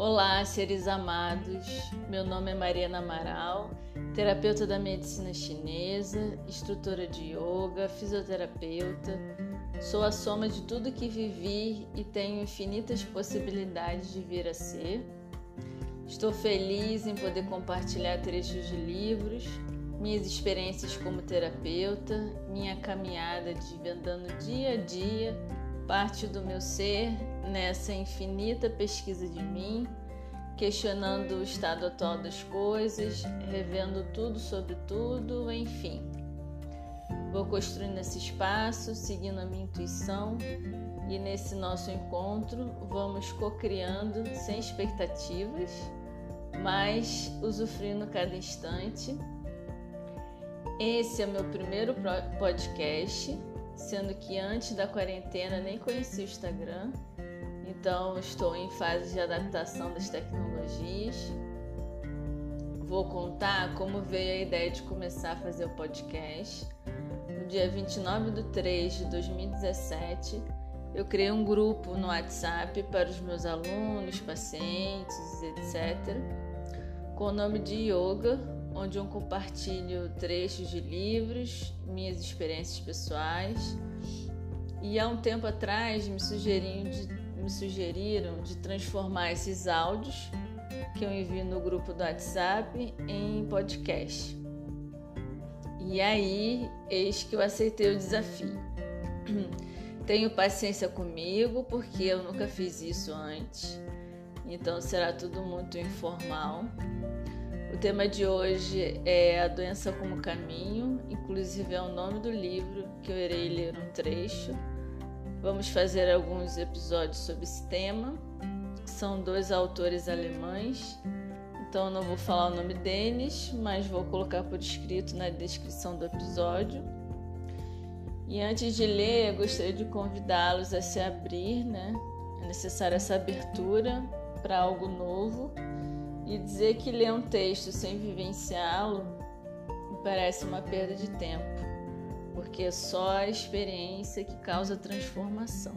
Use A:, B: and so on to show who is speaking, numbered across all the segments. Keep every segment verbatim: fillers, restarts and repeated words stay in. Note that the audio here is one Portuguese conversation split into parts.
A: Olá, seres amados. Meu nome é Mariana Amaral, terapeuta da medicina chinesa, instrutora de yoga, fisioterapeuta. Sou a soma de tudo que vivi e tenho infinitas possibilidades de vir a ser. Estou feliz em poder compartilhar trechos de livros, minhas experiências como terapeuta, minha caminhada desvendando dia a dia parte do meu ser nessa infinita pesquisa de mim, questionando o estado atual das coisas, revendo tudo sobre tudo, enfim. Vou construindo esse espaço, seguindo a minha intuição, e nesse nosso encontro vamos co-criando sem expectativas, mas usufruindo cada instante. Esse é o meu primeiro podcast, sendo que antes da quarentena nem conheci o Instagram, então estou em fase de adaptação das tecnologias. Vou contar como veio a ideia de começar a fazer o podcast. No dia vinte e nove de três de dois mil e dezessete, eu criei um grupo no WhatsApp para os meus alunos, pacientes, etcétera, com o nome de Yoga, onde eu compartilho trechos de livros, minhas experiências pessoais. E há um tempo atrás me sugeriram de, me sugeriram de transformar esses áudios que eu envio no grupo do WhatsApp em podcast. E aí, eis que eu aceitei o desafio. Tenho paciência comigo, porque eu nunca fiz isso antes, então será tudo muito informal. O tema de hoje é a doença como caminho, inclusive é o nome do livro que eu irei ler um trecho. Vamos fazer alguns episódios sobre esse tema. São dois autores alemães, então não vou falar o nome deles, mas vou colocar por escrito na descrição do episódio. E antes de ler, eu gostaria de convidá-los a se abrir, né? É necessária essa abertura para algo novo. E dizer que ler um texto sem vivenciá-lo me parece uma perda de tempo, porque é só a experiência que causa transformação.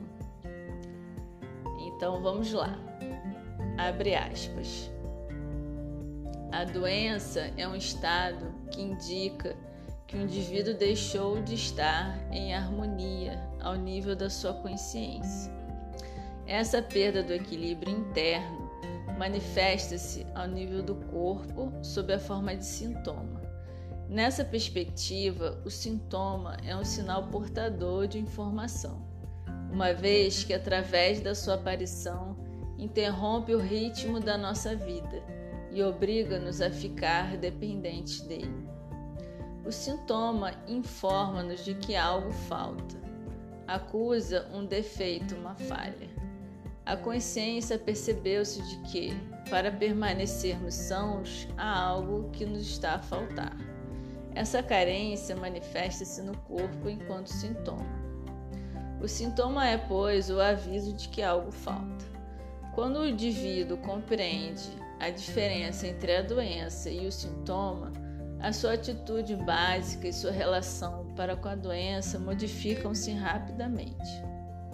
A: Então vamos lá. Abre aspas. A doença é um estado que indica que o indivíduo deixou de estar em harmonia ao nível da sua consciência. Essa perda do equilíbrio interno manifesta-se ao nível do corpo sob a forma de sintoma. Nessa perspectiva, o sintoma é um sinal portador de informação, uma vez que, através da sua aparição, interrompe o ritmo da nossa vida e obriga-nos a ficar dependentes dele. O sintoma informa-nos de que algo falta, acusa um defeito, uma falha. A consciência percebeu-se de que, para permanecermos sãos, há algo que nos está a faltar. Essa carência manifesta-se no corpo enquanto sintoma. O sintoma é, pois, o aviso de que algo falta. Quando o indivíduo compreende a diferença entre a doença e o sintoma, a sua atitude básica e sua relação para com a doença modificam-se rapidamente.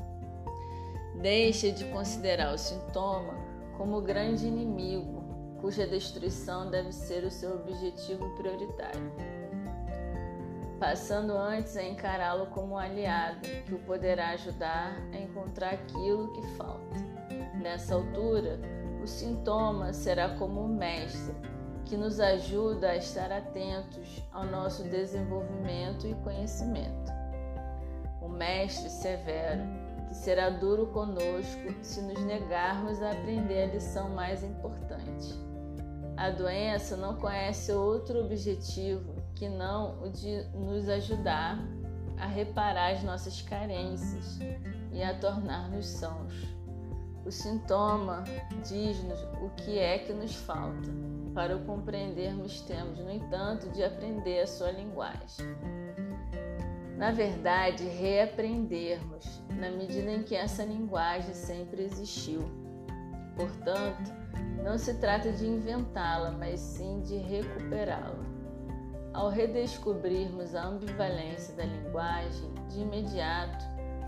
A: Deixa de considerar o sintoma como o grande inimigo, cuja destruição deve ser o seu objetivo prioritário, passando antes a encará-lo como um aliado que o poderá ajudar a encontrar aquilo que falta. Nessa altura, o sintoma será como um mestre que nos ajuda a estar atentos ao nosso desenvolvimento e conhecimento. O mestre severo, que será duro conosco se nos negarmos a aprender a lição mais importante. A doença não conhece outro objetivo que não o de nos ajudar a reparar as nossas carências e a tornar-nos sãos. O sintoma diz-nos o que é que nos falta. Para o compreendermos, temos, no entanto, de aprender a sua linguagem. Na verdade, reaprendermos, na medida em que essa linguagem sempre existiu. Portanto, não se trata de inventá-la, mas sim de recuperá-la. Ao redescobrirmos a ambivalência da linguagem, de imediato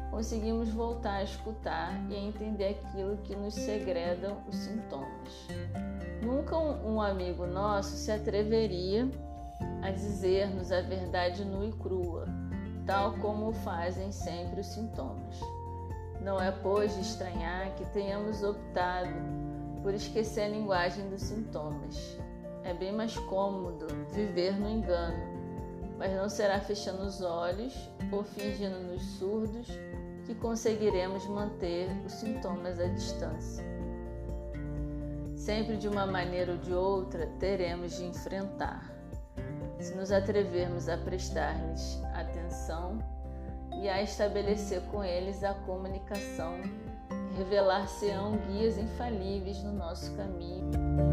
A: conseguimos voltar a escutar e a entender aquilo que nos segredam os sintomas. Nunca um amigo nosso se atreveria a dizer-nos a verdade nua e crua, tal como fazem sempre os sintomas. Não é, pois, de estranhar que tenhamos optado por esquecer a linguagem dos sintomas. É bem mais cômodo viver no engano, mas não será fechando os olhos ou fingindo-nos surdos que conseguiremos manter os sintomas à distância. Sempre de uma maneira ou de outra teremos de enfrentar. Se nos atrevermos a prestar-lhes atenção e a estabelecer com eles a comunicação, revelar-se-ão guias infalíveis no nosso caminho.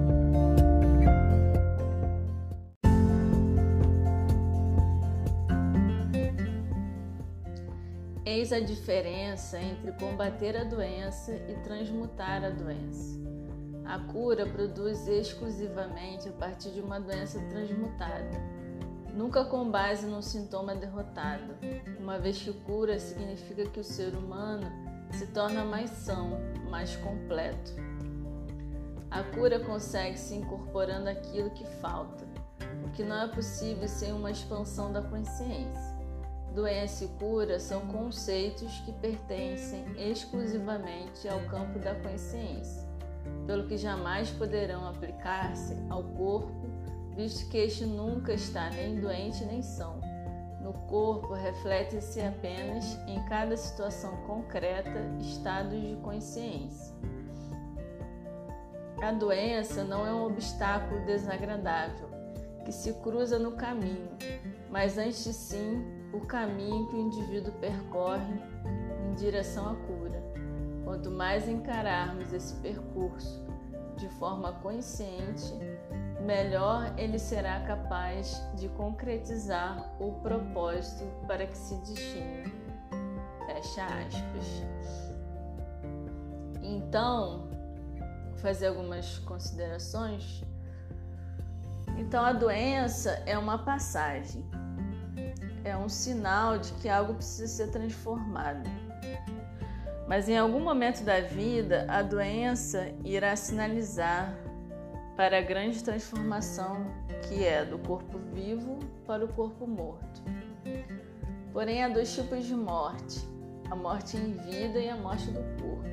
A: Eis a diferença entre combater a doença e transmutar a doença. A cura produz exclusivamente a partir de uma doença transmutada, nunca com base num sintoma derrotado, uma vez que cura significa que o ser humano se torna mais são, mais completo. A cura consegue-se incorporando aquilo que falta, o que não é possível sem uma expansão da consciência. Doença e cura são conceitos que pertencem exclusivamente ao campo da consciência, pelo que jamais poderão aplicar-se ao corpo, visto que este nunca está nem doente nem são. No corpo, reflete-se apenas em cada situação concreta estados de consciência. A doença não é um obstáculo desagradável que se cruza no caminho, mas antes sim o caminho que o indivíduo percorre em direção à cura. Quanto mais encararmos esse percurso de forma consciente, melhor ele será capaz de concretizar o propósito para que se destina. Fecha aspas. Então, vou fazer algumas considerações. Então, a doença é uma passagem, é um sinal de que algo precisa ser transformado. Mas em algum momento da vida, a doença irá sinalizar para a grande transformação que é do corpo vivo para o corpo morto. Porém, há dois tipos de morte, a morte em vida e a morte do corpo.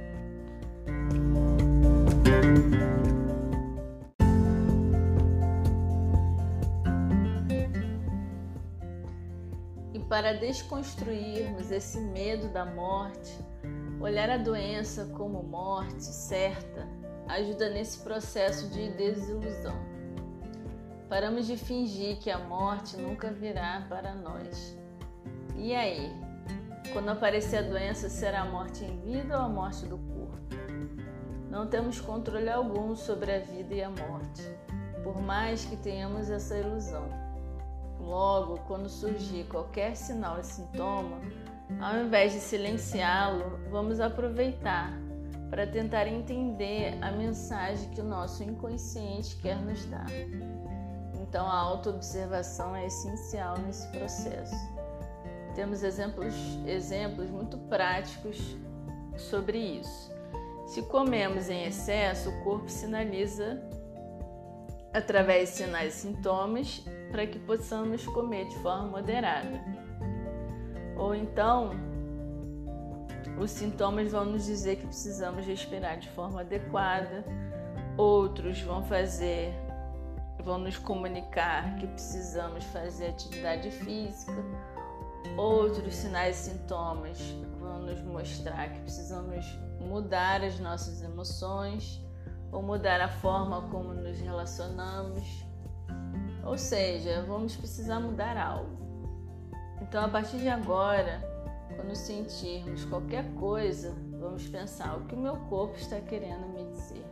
A: E para desconstruirmos esse medo da morte, olhar a doença como morte certa ajuda nesse processo de desilusão. Paramos de fingir que a morte nunca virá para nós. E aí? Quando aparecer a doença, será a morte em vida ou a morte do corpo? Não temos controle algum sobre a vida e a morte, por mais que tenhamos essa ilusão. Logo, quando surgir qualquer sinal e sintoma, ao invés de silenciá-lo, vamos aproveitar para tentar entender a mensagem que o nosso inconsciente quer nos dar. Então, a autoobservação é essencial nesse processo. Temos exemplos, exemplos muito práticos sobre isso. Se comemos em excesso, o corpo sinaliza através de sinais e sintomas para que possamos comer de forma moderada. Ou então, os sintomas vão nos dizer que precisamos respirar de forma adequada, outros vão fazer, vão nos comunicar que precisamos fazer atividade física, outros sinais e sintomas vão nos mostrar que precisamos mudar as nossas emoções ou mudar a forma como nos relacionamos, ou seja, vamos precisar mudar algo. Então, a partir de agora, quando sentirmos qualquer coisa, vamos pensar o que o meu corpo está querendo me dizer.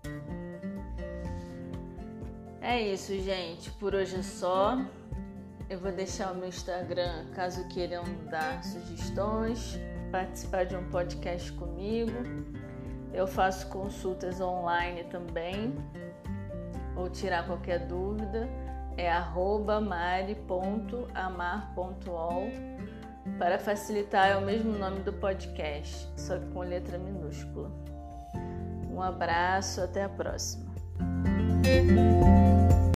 A: É isso, gente. Por hoje é só. Eu vou deixar o meu Instagram caso queiram dar sugestões, participar de um podcast comigo. Eu faço consultas online também, ou tirar qualquer dúvida. É arroba mari ponto amar ponto ol. Para facilitar, é o mesmo nome do podcast, só que com letra minúscula. Um abraço, até a próxima.